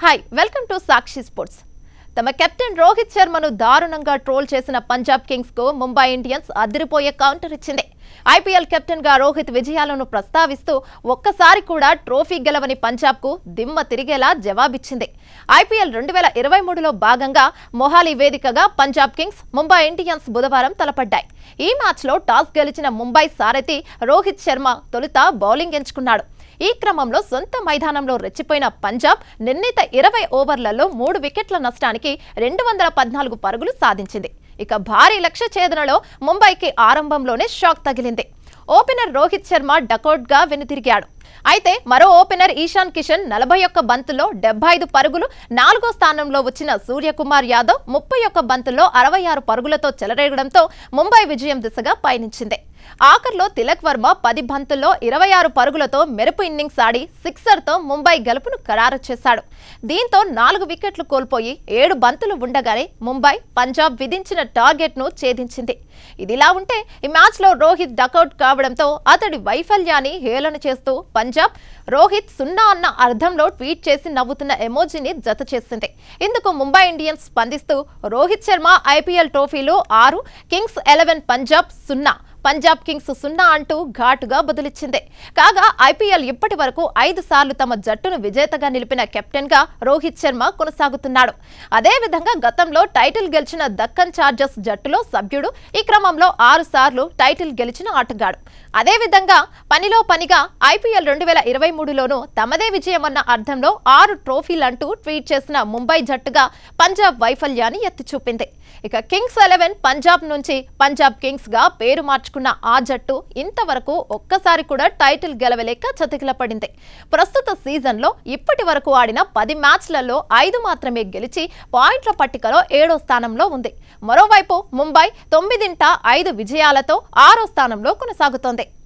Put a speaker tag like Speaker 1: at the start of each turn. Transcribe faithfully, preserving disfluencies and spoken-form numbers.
Speaker 1: Hi welcome to Sakshi sports. తమ captain Rohit శర్మను దారుణంగా ట్రోల్ చేసిన పంజాబ్ కింగ్స్ కు ముంబై ఇండియన్స్ అదిరిపోయే కౌంటర్ ఇచ్చింది. ఐపీఎల్ కెప్టెన్ గా రోహిత్ విజయాలను ప్రస్తావిస్తూ ఒక్కసారి కూడా ట్రోఫీ గెలవని పంజాబ్ కు దిమ్మ తిరిగేలా జవాబిచ్చింది. ఐపీఎల్ రెండు వేల ఇరవై మూడులో భాగంగా మొహాలీ వేదికగా పంజాబ్ కింగ్స్ ముంబై ఇండియన్స్ బుధవారం తలపడ్డాయి. ఈ మ్యాచ్ లో టాస్ గెలిచిన ముంబై సారథి రోహిత్ శర్మ తొలుత బౌలింగ్ ఎంచుకున్నాడు. ఈ క్రమంలో సొంత మైదానంలో రెచ్చిపోయిన పంజాబ్ నిర్ణీత ఇరవై ఓవర్లలో మూడు వికెట్ల నష్టానికి రెండు వందల పద్నాలుగు పరుగులు సాధించింది. ఇక భారీ లక్ష్య ఛేదనలో ముంబైకి ఆరంభంలోనే షాక్ తగిలింది. ఓపెనర్ రోహిత్ శర్మ డకౌట్ గా వెనుతిరిగాడు. అయితే మరో ఓపెనర్ ఈశాన్ కిషన్ నలభై ఒక్క బంతుల్లో డెబ్బై ఐదు పరుగులు, నాలుగో స్థానంలో వచ్చిన సూర్యకుమార్ యాదవ్ ముప్పై ఒక్క బంతుల్లో అరవై ఆరు పరుగులతో చెలరేగడంతో ముంబై విజయం దిశగా పయనించింది. ఆఖర్లో తిలక్ వర్మ పది బంతుల్లో ఇరవై ఆరు పరుగులతో మెరుపు ఇన్నింగ్స్ ఆడి సిక్సర్తో ముంబై గెలుపును ఖరారు చేశాడు. దీంతో నాలుగు వికెట్లు కోల్పోయి ఏడు బంతులు ఉండగానే ముంబై పంజాబ్ విధించిన టార్గెట్ ను ఛేదించింది. ఇదిలా ఉంటే ఈ మ్యాచ్ లో రోహిత్ డకౌట్ కావడంతో అతడి వైఫల్యాన్ని హేళన చేస్తూ పంజాబ్ రోహిత్ సున్నా అన్న అర్థంలో ట్వీట్ చేసి నవ్వుతున్న ఎమోజీని జత చేసింది. ఇందుకు ముంబై ఇండియన్స్ స్పందిస్తూ రోహిత్ శర్మ ఐపీఎల్ ట్రోఫీలు ఆరు, కింగ్స్ ఎలెవెన్ పంజాబ్ సున్నా, పంజాబ్ కింగ్స్ సున్నా అంటూ ఘాటుగా బదులిచ్చింది. కాగా ఐపీఎల్ ఇప్పటి వరకు ఐదు సార్లు తమ జట్టును విజేతగా నిలిపిన కెప్టెన్ గా రోహిత్ శర్మ కొనసాగుతున్నాడు. అదేవిధంగా గతంలో టైటిల్ గెలిచిన దక్కన్ చార్జర్స్ జట్టులో సభ్యుడు. ఈ క్రమంలో ఆరు సార్లు టైటిల్ గెలిచిన ఆటగాడు. అదేవిధంగా పనిలో పనిగా ఐపీఎల్ రెండు వేల ఇరవై మూడులోనూ తమదే విజయమన్న అర్థంలో ఆరు ట్రోఫీలంటూ ట్వీట్ చేసిన ముంబై జట్టుగా పంజాబ్ వైఫల్యాన్ని ఎత్తి చూపింది. ఇక కింగ్స్ ఎలెవెన్ పంజాబ్ నుంచి పంజాబ్ కింగ్స్ గా పేరు మార్చుకున్న ఆ జట్టు ఇంతవరకు ఒక్కసారి కూడా టైటిల్ గెలవలేక చతికిలపడింది. ప్రస్తుత సీజన్ లో ఇప్పటి వరకు ఆడిన పది మ్యాచ్లలో ఐదు మాత్రమే గెలిచి పాయింట్ల పట్టికలో ఏడో స్థానంలో ఉంది. మరోవైపు ముంబై తొమ్మిదింట ఐదు విజయాలతో ఆరో స్థానంలో కొనసాగుతోంది.